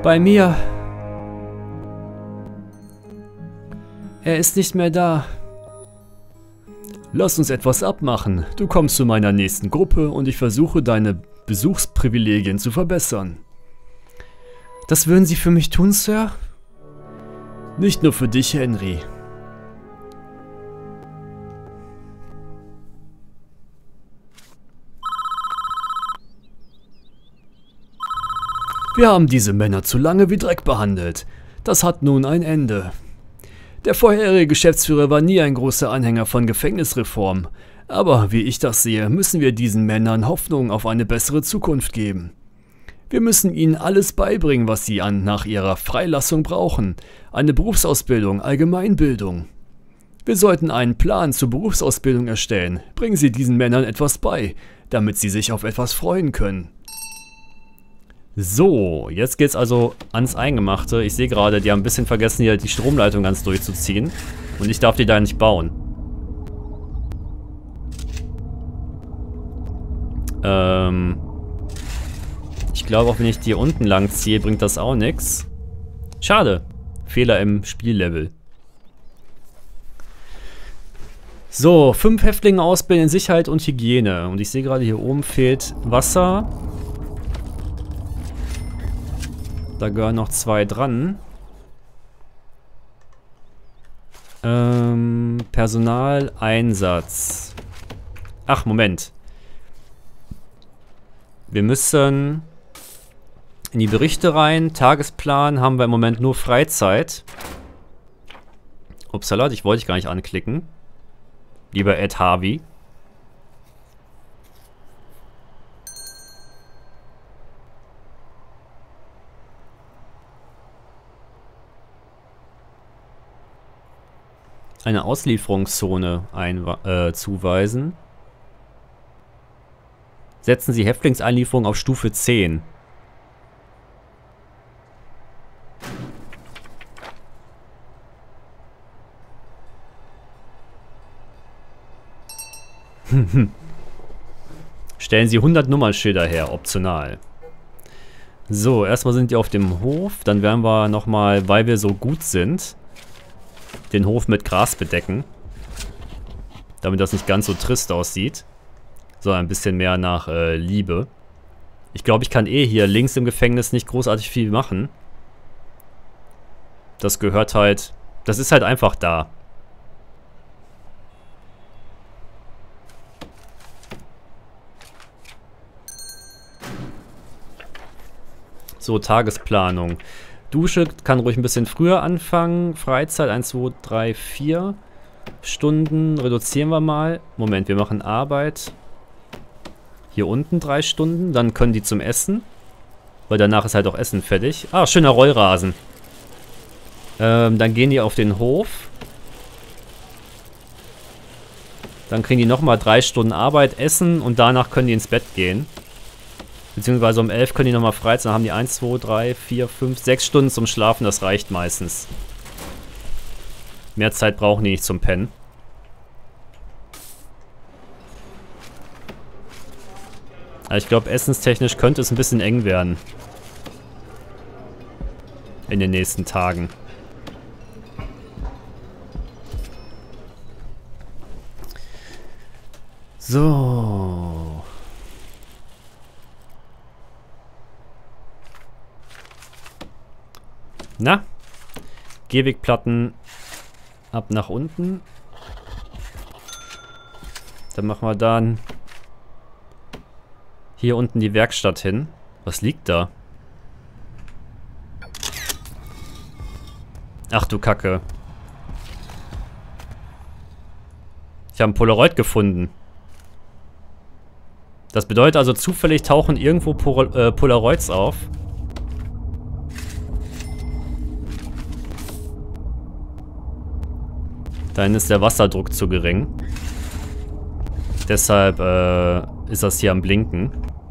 Bei mir. Er ist nicht mehr da. Lass uns etwas abmachen. Du kommst zu meiner nächsten Gruppe und ich versuche, deine Besuchsprivilegien zu verbessern. Das würden Sie für mich tun, Sir? Nicht nur für dich, Henry. Wir haben diese Männer zu lange wie Dreck behandelt. Das hat nun ein Ende. Der vorherige Geschäftsführer war nie ein großer Anhänger von Gefängnisreform. Aber wie ich das sehe, müssen wir diesen Männern Hoffnung auf eine bessere Zukunft geben. Wir müssen ihnen alles beibringen, was sie nach ihrer Freilassung brauchen. Eine Berufsausbildung, Allgemeinbildung. Wir sollten einen Plan zur Berufsausbildung erstellen. Bringen Sie diesen Männern etwas bei, damit sie sich auf etwas freuen können. So, jetzt geht's also ans Eingemachte. Ich sehe gerade, die haben ein bisschen vergessen, hier die Stromleitung ganz durchzuziehen. Und ich darf die da nicht bauen. Ich glaube, auch wenn ich die hier unten lang ziehe, bringt das auch nichts. Schade. Fehler im Spiellevel. So, 5 Häftlinge ausbilden in Sicherheit und Hygiene. Und ich sehe gerade, hier oben fehlt Wasser. Da gehören noch 2 dran. Personaleinsatz. Ach, Moment. Wir müssen in die Berichte rein. Tagesplan haben wir im Moment nur Freizeit. Upsala, ich wollte ich gar nicht anklicken. Lieber Ed Harvey. Eine Auslieferungszone zuweisen. Setzen Sie Häftlingseinlieferung auf Stufe 10. Stellen Sie 100 Nummernschilder her, optional. So, erstmal sind die auf dem Hof. Dann werden wir nochmal, weil wir so gut sind, den Hof mit Gras bedecken. Damit das nicht ganz so trist aussieht. Sondern ein bisschen mehr nach Liebe. Ich glaube, ich kann hier links im Gefängnis nicht großartig viel machen. Das gehört halt... Das ist halt einfach da. So, Tagesplanung. Dusche kann ruhig ein bisschen früher anfangen. Freizeit 1, 2, 3, 4 Stunden. Reduzieren wir mal. Moment, wir machen Arbeit. Hier unten 3 Stunden. Dann können die zum Essen. Weil danach ist halt auch Essen fertig. Ah, schöner Rollrasen. Dann gehen die auf den Hof. Dann kriegen die nochmal 3 Stunden Arbeit, Essen und danach können die ins Bett gehen. Beziehungsweise um 11 können die nochmal frei sein. Dann haben die 1, 2, 3, 4, 5, 6 Stunden zum Schlafen. Das reicht meistens. Mehr Zeit brauchen die nicht zum Pennen. Aber ich glaube, essenstechnisch könnte es ein bisschen eng werden. In den nächsten Tagen. So. Na? Gehwegplatten ab nach unten. Dann machen wir dann hier unten die Werkstatt hin. Was liegt da? Ach du Kacke. Ich habe ein Polaroid gefunden. Das bedeutet also, zufällig tauchen irgendwo Polaroids auf. Dann ist der Wasserdruck zu gering. Deshalb ist das hier am Blinken.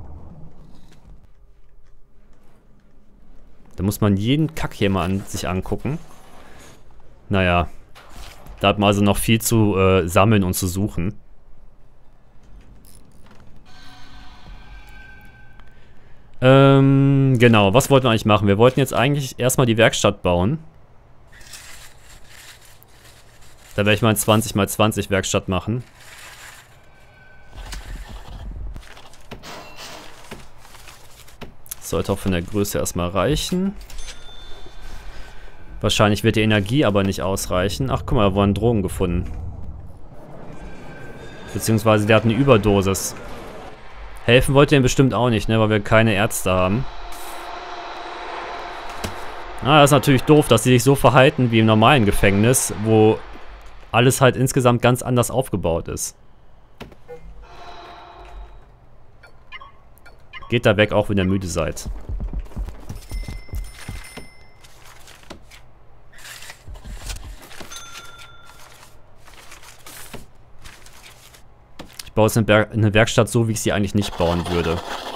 Da muss man jeden Kack hier mal sich angucken. Naja. Da hat man also noch viel zu sammeln und zu suchen. Genau, was wollten wir eigentlich machen? Wir wollten jetzt eigentlich erstmal die Werkstatt bauen. Da werde ich mal ein 20×20 Werkstatt machen. Sollte auch von der Größe erstmal reichen. Wahrscheinlich wird die Energie aber nicht ausreichen. Ach, guck mal, da wurden Drogen gefunden. Beziehungsweise der hat eine Überdosis. Helfen wollte ihm bestimmt auch nicht, ne, weil wir keine Ärzte haben. Ah, das ist natürlich doof, dass sie sich so verhalten wie im normalen Gefängnis, wo alles halt insgesamt ganz anders aufgebaut ist. Geht da weg, auch wenn ihr müde seid. Ich baue jetzt eine Werkstatt so, wie ich sie eigentlich nicht bauen würde.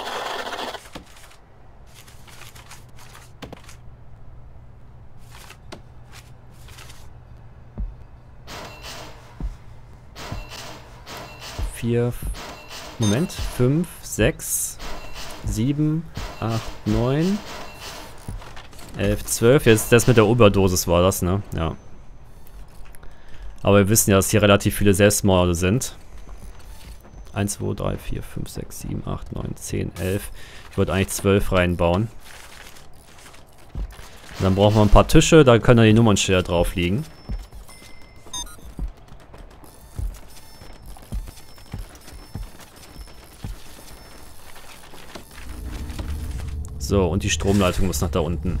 Moment, 5, 6, 7, 8, 9, 11, 12. Jetzt das mit der Überdosis war das, ne? Ja. Aber wir wissen ja, dass hier relativ viele Selbstmorde sind. 1, 2, 3, 4, 5, 6, 7, 8, 9, 10, 11. Ich wollte eigentlich 12 reinbauen. Und dann brauchen wir ein paar Tische, da können dann die Nummernschilder drauf liegen. So, und die Stromleitung muss nach da unten.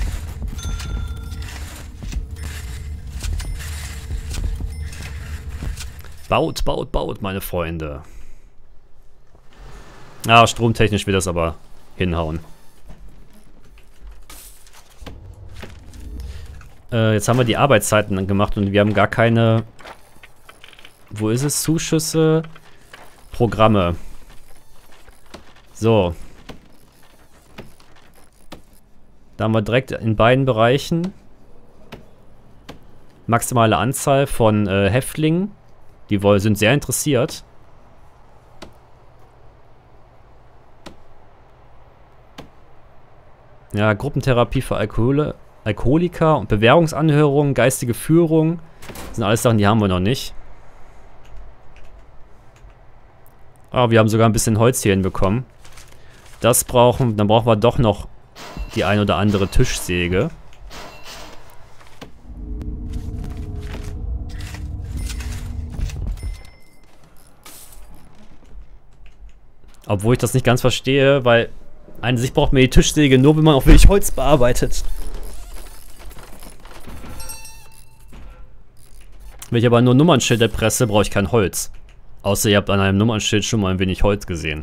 Baut, baut, baut, meine Freunde. Ah, stromtechnisch wird das aber hinhauen. Jetzt haben wir die Arbeitszeiten gemacht und wir haben gar keine... Wo ist es? Zuschüsse, Programme. So. Da haben wir direkt in beiden Bereichen maximale Anzahl von Häftlingen. Die sind sehr interessiert. Ja, Gruppentherapie für Alkoholiker und Bewährungsanhörungen, geistige Führung. Das sind alles Sachen, die haben wir noch nicht. Aber wir haben sogar ein bisschen Holz hier hinbekommen. Dann brauchen wir doch noch die ein oder andere Tischsäge. Obwohl ich das nicht ganz verstehe, weil an sich braucht man die Tischsäge nur, wenn man auch wirklich Holz bearbeitet. Wenn ich aber nur Nummernschilder presse, brauche ich kein Holz. Außer ihr habt an einem Nummernschild schon mal ein wenig Holz gesehen.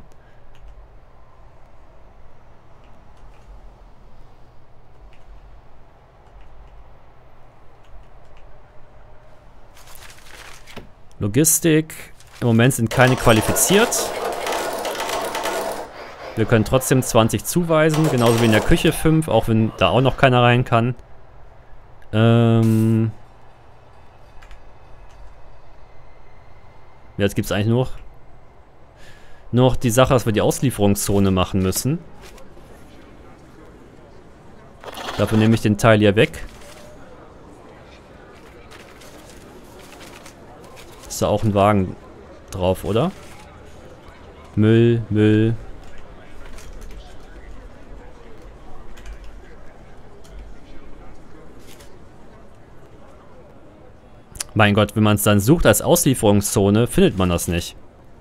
Logistik. Im Moment sind keine qualifiziert. Wir können trotzdem 20 zuweisen, genauso wie in der Küche 5, auch wenn da auch noch keiner rein kann. Jetzt gibt es eigentlich noch die Sache, dass wir die Auslieferungszone machen müssen. Dafür nehme ich den Teil hier weg. Ist da auch ein Wagen drauf, oder? Müll, Müll. Mein Gott, wenn man es dann sucht als Auslieferungszone, findet man das nicht.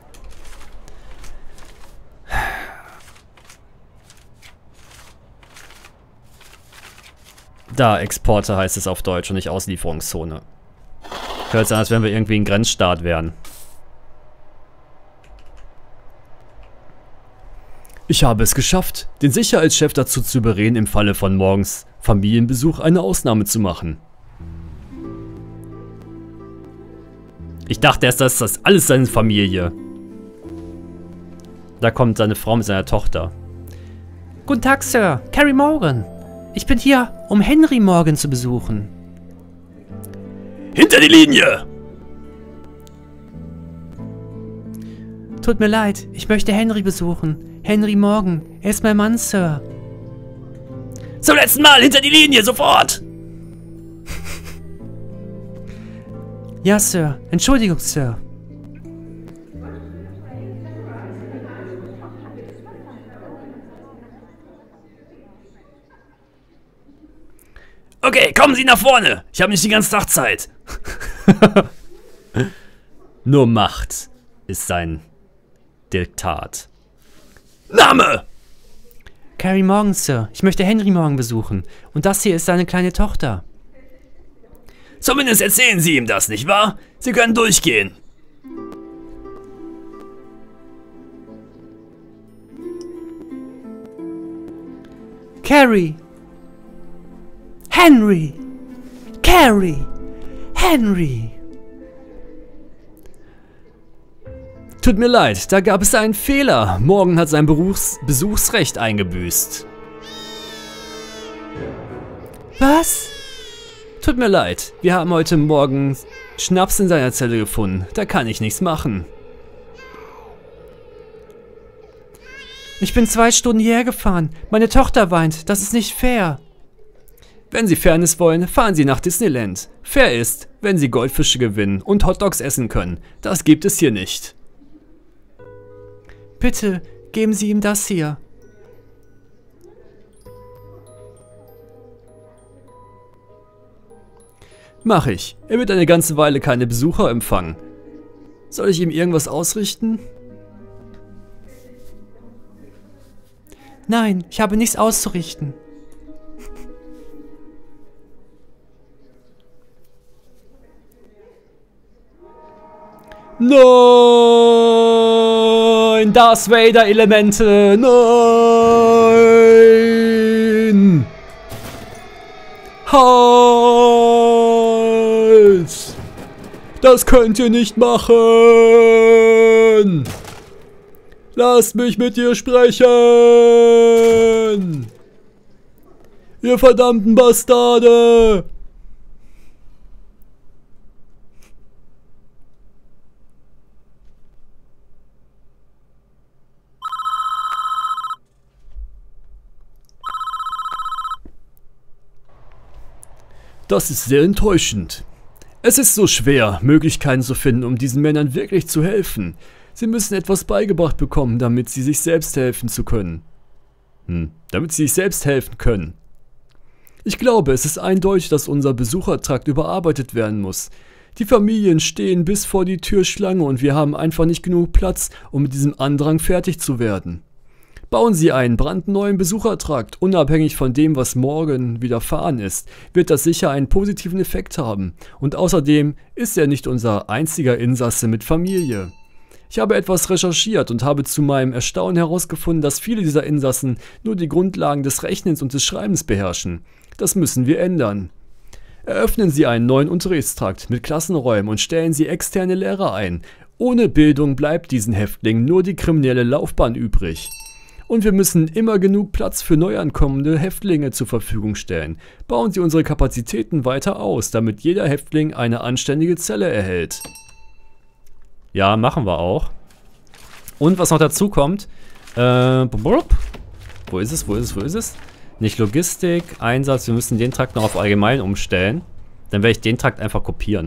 Da, Exporte heißt es auf Deutsch und nicht Auslieferungszone. Hört sich an, als wenn wir irgendwie ein Grenzstaat wären. Ich habe es geschafft, den Sicherheitschef dazu zu überreden, im Falle von morgens Familienbesuch eine Ausnahme zu machen. Ich dachte erst, das ist alles seine Familie. Da kommt seine Frau mit seiner Tochter. Guten Tag, Sir. Carrie Morgan. Ich bin hier, um Henry Morgan zu besuchen. Hinter die Linie! Tut mir leid, ich möchte Henry besuchen. Henry Morgan. Er ist mein Mann, Sir. Zum letzten Mal hinter die Linie, sofort! Ja, Sir. Entschuldigung, Sir. Okay, kommen Sie nach vorne. Ich habe nicht den ganzen Tag Zeit. Nur Macht ist sein Diktat. Name! Carrie Morgan, Sir. Ich möchte Henry Morgan besuchen. Und das hier ist seine kleine Tochter. Zumindest erzählen Sie ihm das, nicht wahr? Sie können durchgehen. Carrie! Henry! Carrie! Henry! Tut mir leid, da gab es einen Fehler. Morgan hat sein Besuchsrecht eingebüßt. Was? Tut mir leid, wir haben heute Morgen Schnaps in seiner Zelle gefunden. Da kann ich nichts machen. Ich bin 2 Stunden hierher gefahren. Meine Tochter weint. Das ist nicht fair. Wenn Sie Fairness wollen, fahren Sie nach Disneyland. Fair ist, wenn Sie Goldfische gewinnen und Hotdogs essen können. Das gibt es hier nicht. Bitte, geben Sie ihm das hier. Mach ich. Er wird eine ganze Weile keine Besucher empfangen. Soll ich ihm irgendwas ausrichten? Nein, ich habe nichts auszurichten. Nein! Darth Vader Elemente! Nein! Halt! Das könnt ihr nicht machen! Lasst mich mit dir sprechen! Ihr verdammten Bastarde! Das ist sehr enttäuschend. Es ist so schwer, Möglichkeiten zu finden, um diesen Männern wirklich zu helfen. Sie müssen etwas beigebracht bekommen, damit sie sich selbst helfen zu können. Damit sie sich selbst helfen können. Ich glaube, es ist eindeutig, dass unser Besuchertrakt überarbeitet werden muss. Die Familien stehen bis vor die Tür Schlange und wir haben einfach nicht genug Platz, um mit diesem Andrang fertig zu werden. Bauen Sie einen brandneuen Besuchertrakt, unabhängig von dem, was morgen widerfahren ist, wird das sicher einen positiven Effekt haben. Und außerdem ist er nicht unser einziger Insasse mit Familie. Ich habe etwas recherchiert und habe zu meinem Erstaunen herausgefunden, dass viele dieser Insassen nur die Grundlagen des Rechnens und des Schreibens beherrschen. Das müssen wir ändern. Eröffnen Sie einen neuen Unterrichtstrakt mit Klassenräumen und stellen Sie externe Lehrer ein. Ohne Bildung bleibt diesen Häftlingen nur die kriminelle Laufbahn übrig. Und wir müssen immer genug Platz für neuankommende Häftlinge zur Verfügung stellen. Bauen Sie unsere Kapazitäten weiter aus, damit jeder Häftling eine anständige Zelle erhält. Ja, machen wir auch. Und was noch dazu kommt, wo ist es? Nicht Logistik, Einsatz, wir müssen den Trakt noch auf allgemein umstellen. Dann werde ich den Trakt einfach kopieren.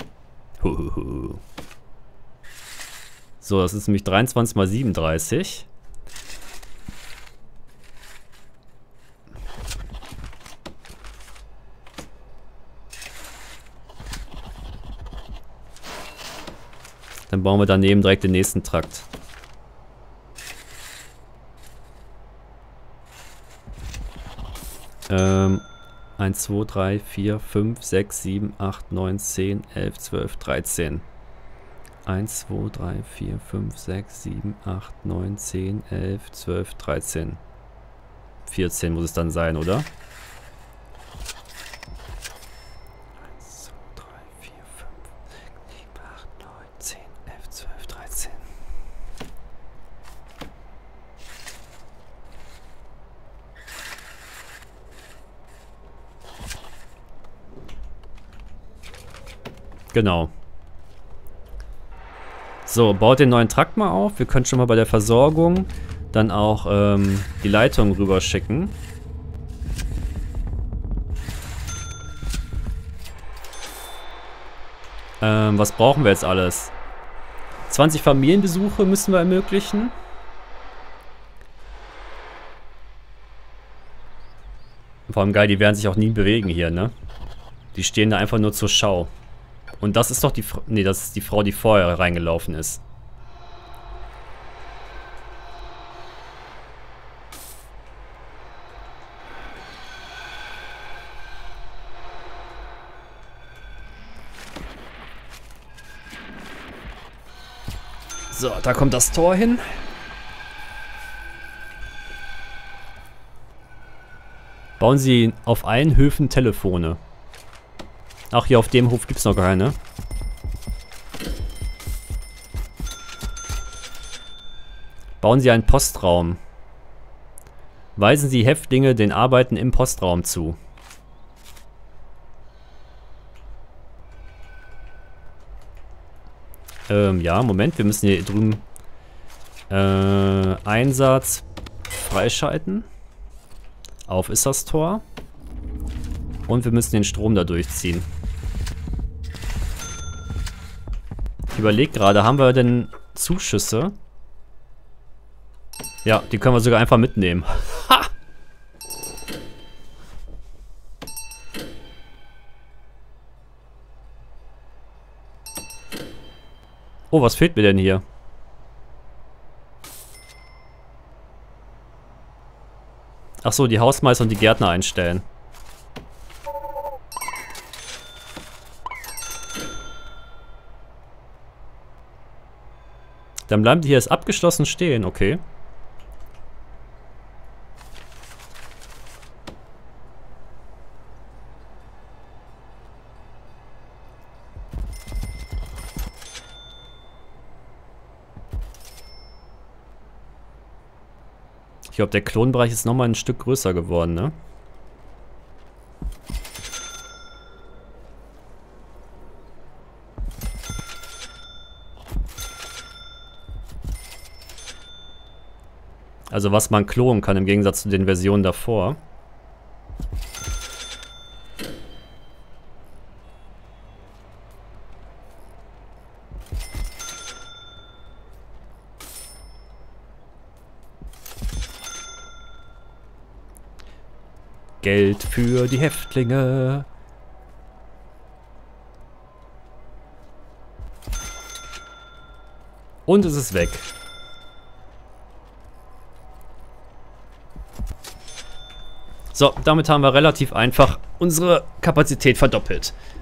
So, das ist nämlich 23 mal 37. Dann bauen wir daneben direkt den nächsten Trakt. Ähm, 1, 2, 3, 4, 5, 6, 7, 8, 9, 10, 11, 12, 13. 1, 2, 3, 4, 5, 6, 7, 8, 9, 10, 11, 12, 13. 14 muss es dann sein, oder? 1, 2, 3, 4, 5, 6, 7, 8, 9, 10, 11, 12, 13. Genau. So, baut den neuen Trakt mal auf. Wir können schon mal bei der Versorgung dann auch die Leitung rüber schicken. Was brauchen wir jetzt alles? 20 Familienbesuche müssen wir ermöglichen. Vor allem geil, die werden sich auch nie bewegen hier, ne? Die stehen da einfach nur zur Schau. Und das ist doch die Frau... Ne, das ist die Frau, die vorher reingelaufen ist. So, da kommt das Tor hin. Bauen Sie auf allen Höfen Telefone. Ach, hier auf dem Hof gibt es noch keine. Bauen Sie einen Postraum. Weisen Sie Häftlinge den Arbeiten im Postraum zu. Ja, Moment, wir müssen hier drüben Einsatz freischalten. Auf ist das Tor. Und wir müssen den Strom da durchziehen. Ich überlege gerade, haben wir denn Zuschüsse? Ja, die können wir sogar einfach mitnehmen. Ha! Oh, was fehlt mir denn hier? Ach so, die Hausmeister und die Gärtner einstellen. Dann bleiben die hier jetzt abgeschlossen stehen, okay. Ich glaube, der Klonbereich ist nochmal ein Stück größer geworden, ne? Also was man klonen kann im Gegensatz zu den Versionen davor. Geld für die Häftlinge. Und es ist weg. So, damit haben wir relativ einfach unsere Kapazität verdoppelt.